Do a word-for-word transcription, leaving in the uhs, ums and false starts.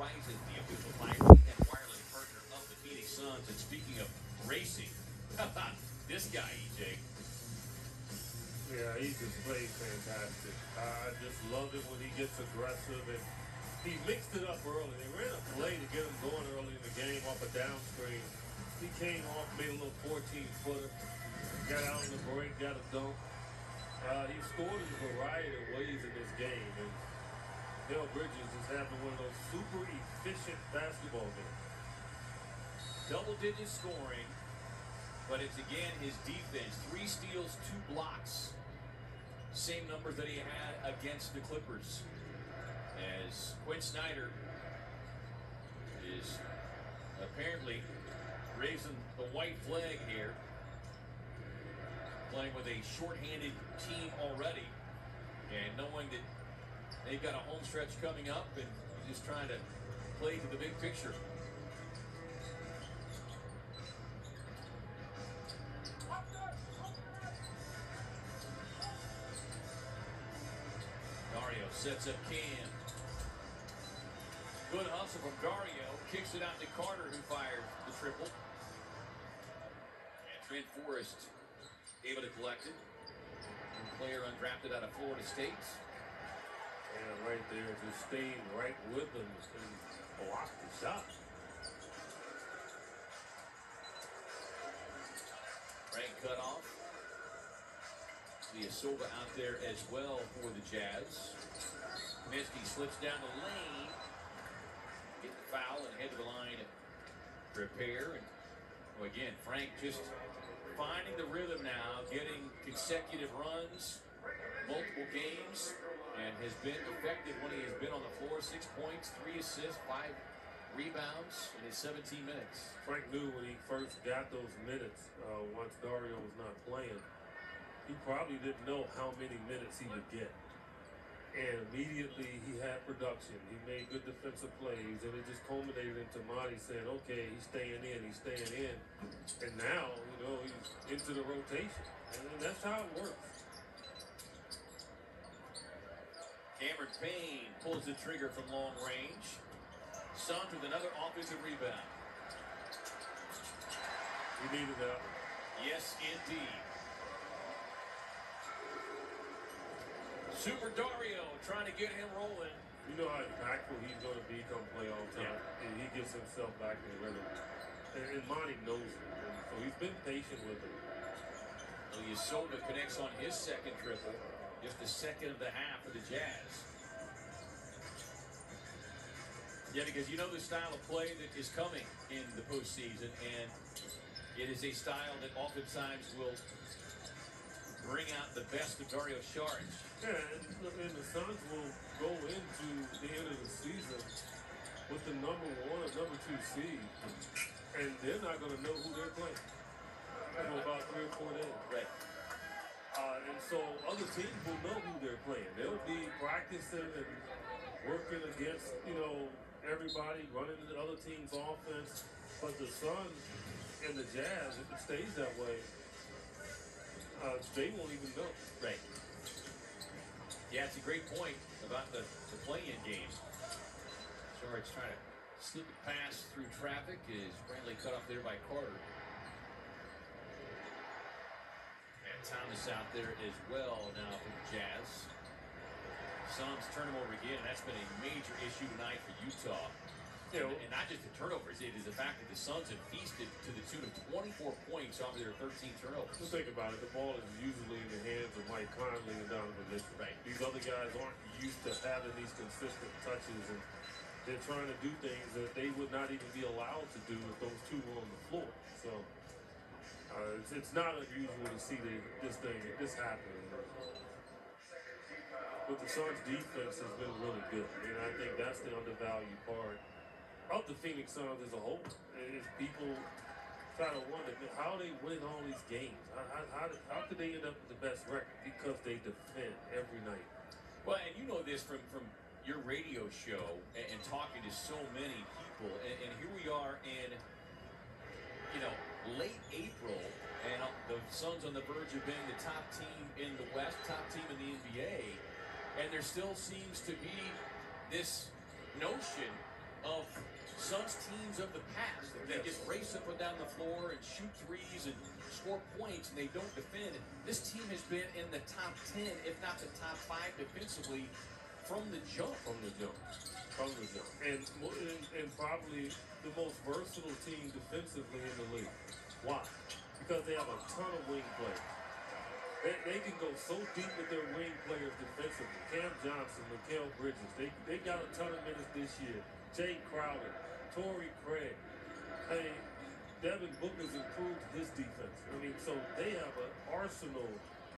Verizon, the official five G and wireless partner of the Phoenix Suns. And speaking of racing, this guy, E J. Yeah, he just plays fantastic. I just love it when he gets aggressive, and he mixed it up early. They ran a play to get him going early in the game off a down screen. He came off, made a little fourteen-footer, got out in the break, got a dunk. Uh, he scored in a variety of ways in this game, and Dale Bridges is having one of those super efficient basketball games. Double-digit scoring, but it's again his defense. Three steals, two blocks. Same numbers that he had against the Clippers. As Quinn Snyder is apparently raising the white flag here, playing with a shorthanded team already, and knowing that they've got a home stretch coming up, and just trying to play to the big picture. Dario sets up Cam. Good hustle from Dario. Kicks it out to Carter, who fires the triple. And Trent Forrest able to collect it. Player undrafted out of Florida State. And right there, just staying right with them and blocked the shot. Frank cut off. Ilyasova out there as well for the Jazz. Kaminsky slips down the lane. Get the foul and head to the line. Repair. And well, again, Frank just finding the rhythm now, getting consecutive runs, multiple games, and has been effective when he has been on the floor. Six points, three assists, five rebounds in his seventeen minutes. Frank knew when he first got those minutes, uh, once Dario was not playing, he probably didn't know how many minutes he would get. And immediately he had production. He made good defensive plays, and it just culminated into Monty saying, okay, he's staying in, he's staying in. And now, you know, he's into the rotation. And that's how it works. Cameron Payne pulls the trigger from long range. Suns with another offensive rebound. We needed that one. Yes, indeed. Super Dario trying to get him rolling. You know how impactful he's going to be come playoff time. Yeah. And he gets himself back in rhythm. And, and Monty knows it. And so he's been patient with him. Ilyasova connects on his second triple. Just the second of the half for the Jazz. Yeah, because you know the style of play that is coming in the postseason, and it is a style that oftentimes will bring out the best of Dario Saric. Yeah, and, and the Suns will go into the end of the season with the number one or number two seed, and they're not going to know who they're playing for about three or four days. Right. Uh, and so other teams will know who they're playing. They'll be practicing and working against, you know, everybody, running the other team's offense. But the Suns and the Jazz, if it stays that way, uh, they won't even know. Right. Yeah, it's a great point about the, the play-in game. Saric's trying to slip it past through traffic. Is Brantley cut off there by Carter. And Thomas out there as well now for the Jazz. Suns turn him over again, and that's been a major issue tonight for Utah. You know, and, and not just the turnovers, it is the fact that the Suns have feasted to the tune of twenty-four points off of their thirteen turnovers. just think about it. The ball is usually in the hands of Mike Conley and Donovan Mitchell. Right. These other guys aren't used to having these consistent touches, and they're trying to do things that they would not even be allowed to do if those two were on the floor. So uh, it's, it's not unusual to see the, this thing, this happen. But the Suns' defense has been really good, and I think that's the undervalued part of the Phoenix Suns as a whole. Is people try to wonder, how are they winning all these games? How, how, how, how could they end up with the best record? Because they defend every night. Well, and you know this from, from your radio show and, and talking to so many people, and, and here we are in, you know, late April, and the Suns on the verge of being the top team in the West, top team in the N B A, and there still seems to be this notion of Suns teams of the past that Yes. just race up and down the floor and shoot threes and score points, and they don't defend. This team has been in the top ten, if not the top five defensively from the jump. From the jump. From the jump. And, mo- and, and probably the most versatile team defensively in the league. Why? Because they have a ton of wing players. They, they can go so deep with their wing players defensively. Cam Johnson, Mikal Bridges, they, they got a ton of minutes this year. Jay Crowder, Torrey Craig. Hey, Devin Booker's improved his defense. I mean, so they have an arsenal